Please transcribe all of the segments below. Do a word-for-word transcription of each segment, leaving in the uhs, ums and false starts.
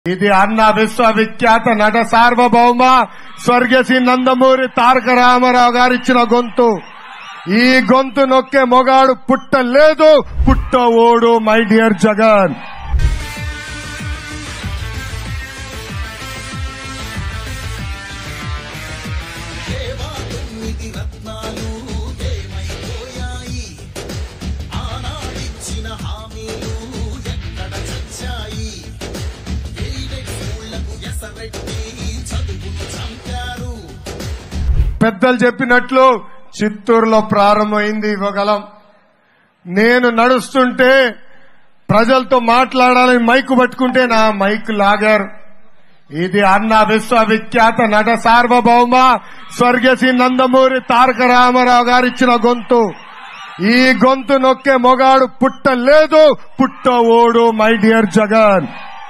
ఇది అన్న విశ్వవిఖ్యాత నట సార్వభౌమ స్వర్గశ్రీ నందమూరి తారక రామారావు గారిచ్చిన గొంతు. ఈ గొంతు నొక్కే మొగాడు పుట్టలేదు, పుట్టవోడు. మై డియర్ జగన్, పెద్దలు చెప్పినట్లు చిత్తూరులో ప్రారంభమైంది యువగలం. నేను నడుస్తుంటే ప్రజలతో మాట్లాడాలని మైకు పట్టుకుంటే నా మైకు లాగారు. ఇది అన్న విశ్వవిఖ్యాత నట సార్వభౌమ స్వర్గశ్రీ నందమూరి తారక రామారావు గారిచ్చిన గొంతు. ఈ గొంతు నొక్కే మొగాడు పుట్టలేదు, పుట్టవోడు. మై డియర్ జగన్,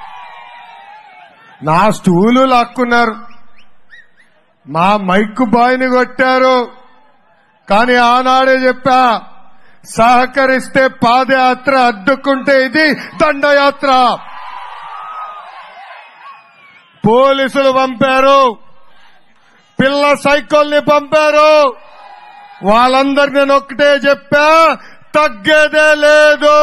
నా స్టూలు లాక్కున్నారు, మా మైక్ బాయ్ని కొట్టారు. కానీ ఆనాడే చెప్పా, సహకరిస్తే పాదయాత్ర, అడ్డుకుంటే ఇది దండయాత్ర. పోలీసులు పంపారు, పిల్ల సైకిల్ని పంపారు. వాళ్ళందరినీ నేను ఒక్కటే చెప్పా, తగ్గేదే లేదు.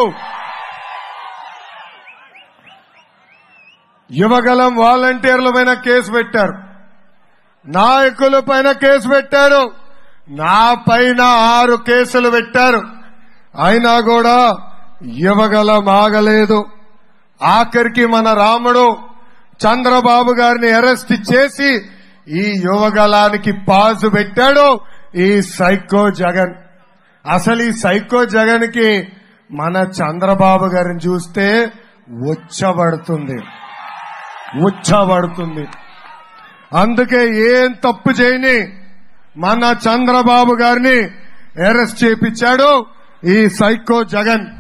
యువగలం వాలంటీర్ల పైన కేసు పెట్టారు, నాయకుల పైన కేసు పెట్టారు, నా పైన ఆరు కేసులు పెట్టారు. అయినా కూడా యువగలం ఆగలేదు. ఆఖరికి మన రాముడు చంద్రబాబు గారిని అరెస్ట్ చేసి ఈ యువగలానికి పాజు పెట్టాడు ఈ సైకో జగన్. అసలు ఈ సైకో జగన్ కి మన చంద్రబాబు గారిని చూస్తే ఉచ్చబడుతుంది, ఉచ్చబడుతుంది. అందుకే ఏం తప్పు చేయని మన చంద్రబాబు గారిని అరెస్ట్ చేపించాడు ఈ సైకో జగన్.